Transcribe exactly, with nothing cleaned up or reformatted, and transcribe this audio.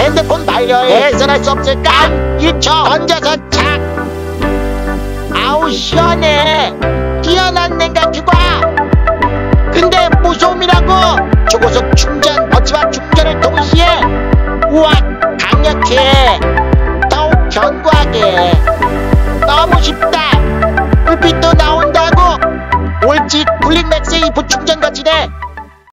핸드폰 발열 개선할 수 없을까? 일 초 던져서 착. 아우 시원해. 뛰어난 냉각 규과. 근데 무소음이라고. 초고속 충전 버치와 충전을 동시에. 우와 강력해. 더욱 견고하게. 너무 쉽다. 불빛도 나